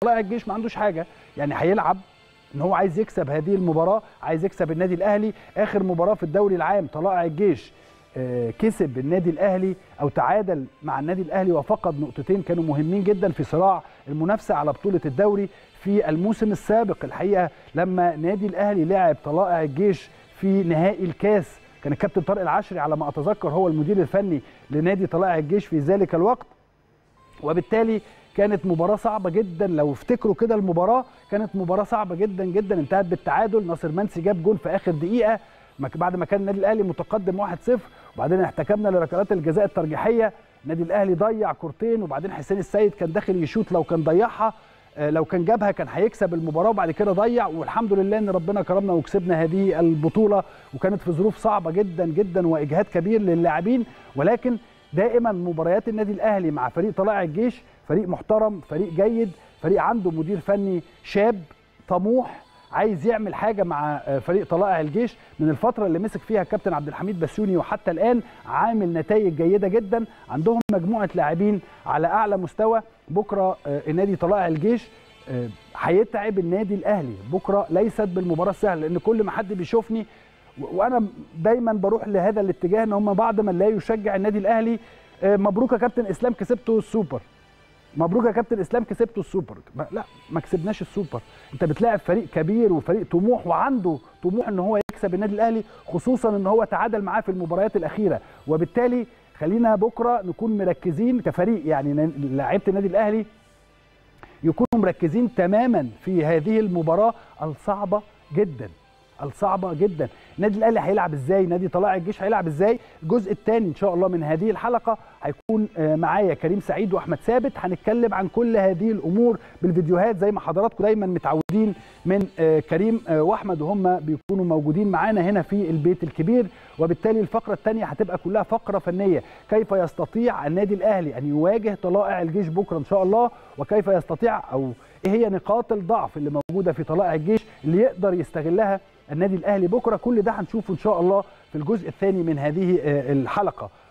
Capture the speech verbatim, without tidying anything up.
طلائع الجيش ما عندوش حاجه، يعني هيلعب ان هو عايز يكسب هذه المباراه، عايز يكسب النادي الاهلي. اخر مباراه في الدوري العام طلائع الجيش كسب النادي الاهلي او تعادل مع النادي الاهلي وفقد نقطتين كانوا مهمين جدا في صراع المنافسه على بطوله الدوري في الموسم السابق. الحقيقه لما نادي الاهلي لعب طلائع الجيش في نهائي الكاس، كان الكابتن طارق العشري على ما اتذكر هو المدير الفني لنادي طلائع الجيش في ذلك الوقت، وبالتالي كانت مباراة صعبة جدا. لو افتكروا كده المباراة كانت مباراة صعبة جدا جدا، انتهت بالتعادل. ناصر منسي جاب جول في آخر دقيقة بعد ما كان النادي الأهلي متقدم واحد صفر، وبعدين احتكمنا لركلات الجزاء الترجيحية. النادي الأهلي ضيع كورتين، وبعدين حسين السيد كان داخل يشوط، لو كان ضيعها لو كان جابها كان هيكسب المباراة، وبعد كده ضيع. والحمد لله ان ربنا كرمنا وكسبنا هذه البطولة، وكانت في ظروف صعبة جدا جدا واجهاد كبير للاعبين. ولكن دائما مباريات النادي الاهلي مع فريق طلائع الجيش فريق محترم، فريق جيد، فريق عنده مدير فني شاب طموح عايز يعمل حاجه مع فريق طلائع الجيش. من الفتره اللي مسك فيها الكابتن عبد الحميد بسيوني وحتى الان عامل نتائج جيده جدا، عندهم مجموعه لاعبين على اعلى مستوى. بكره النادي طلائع الجيش هيتعب النادي الاهلي بكره، ليست بالمباراه السهله، لان كل ما حد بيشوفني وانا دايما بروح لهذا الاتجاه ان هم بعض من لا يشجع النادي الاهلي، مبروك يا كابتن اسلام كسبتوا السوبر، مبروك يا كابتن اسلام كسبتوا السوبر. لا، ما كسبناش السوبر، انت بتلاعب فريق كبير وفريق طموح وعنده طموح ان هو يكسب النادي الاهلي، خصوصا ان هو تعادل معاه في المباريات الاخيره. وبالتالي خلينا بكره نكون مركزين كفريق، يعني لاعيبه النادي الاهلي يكونوا مركزين تماما في هذه المباراه الصعبه جدا الصعبه جدا. النادي الاهلي هيلعب ازاي، نادي طلائع الجيش هيلعب ازاي. الجزء الثاني ان شاء الله من هذه الحلقه هيكون معايا كريم سعيد واحمد ثابت، هنتكلم عن كل هذه الامور بالفيديوهات زي ما حضراتكم دايما متعودين من كريم واحمد، وهم بيكونوا موجودين معانا هنا في البيت الكبير. وبالتالي الفقره الثانيه هتبقى كلها فقره فنيه، كيف يستطيع النادي الاهلي ان يواجه طلائع الجيش بكره ان شاء الله، وكيف يستطيع او ايه هي نقاط الضعف اللي موجوده في طلائع الجيش اللي يقدر يستغلها النادي الاهلي بكره. كل ده هنشوفه ان شاء الله في الجزء الثاني من هذه الحلقه.